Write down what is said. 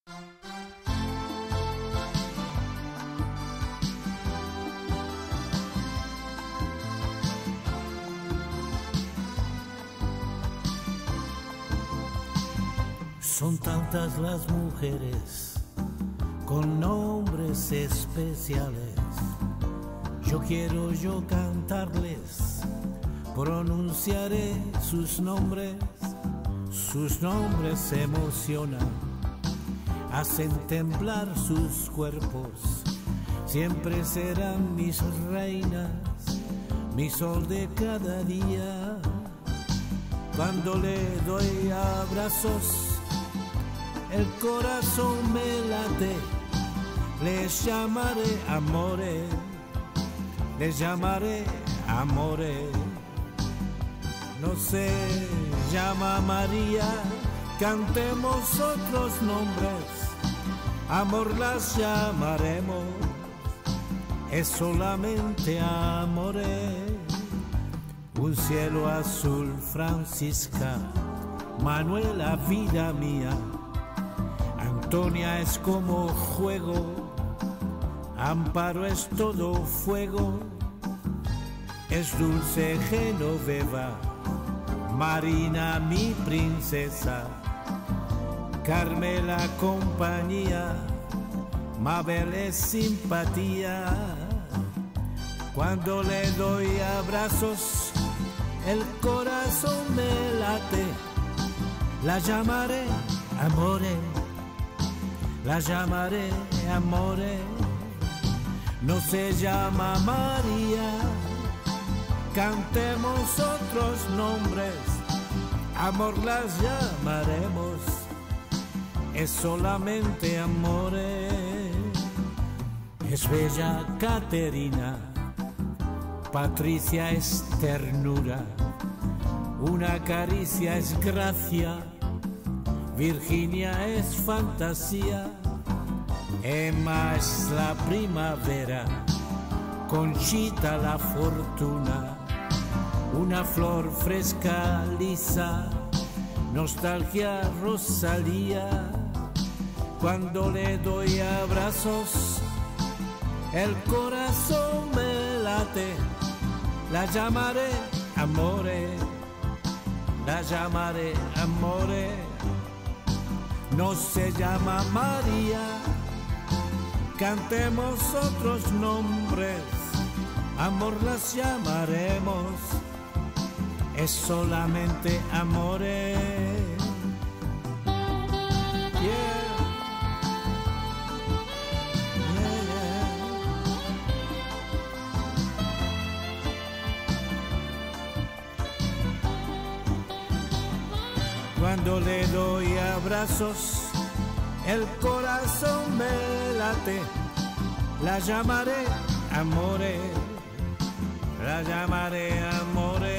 Son tantas las mujeres con nombres especiales. Yo quiero cantarles, pronunciaré sus nombres emocionan, hacen temblar sus cuerpos, siempre serán mis reinas, mi sol de cada día. Cuando le doy abrazos, el corazón me late, les llamaré amores, les llamaré amores. No se llama María, cantemos otros nombres, amor las llamaremos, es solamente amores. Un cielo azul, Francisca, Manuela, vida mía, Antonia es como juego, Amparo es todo fuego, es dulce Genoveva, Marina mi princesa, Carmela compañía, Mabel es simpatía. Cuando le doy abrazos, el corazón me late, la llamaré amore, la llamaré amore. No se llama María, cantemos otros nombres, amor las llamaremos, es solamente amores. Es bella Caterina, Patricia es ternura, una caricia es gracia, Virginia es fantasía, Emma es la primavera, Conchita la fortuna, una flor fresca lisa, nostalgia Rosalía. Cuando le doy abrazos, el corazón me late, la llamaré amore, la llamaré amore. No se llama María, cantemos otros nombres, amor las llamaremos, es solamente amores. Yeah. Cuando le doy abrazos, el corazón me late, la llamaré amore, la llamaré amore.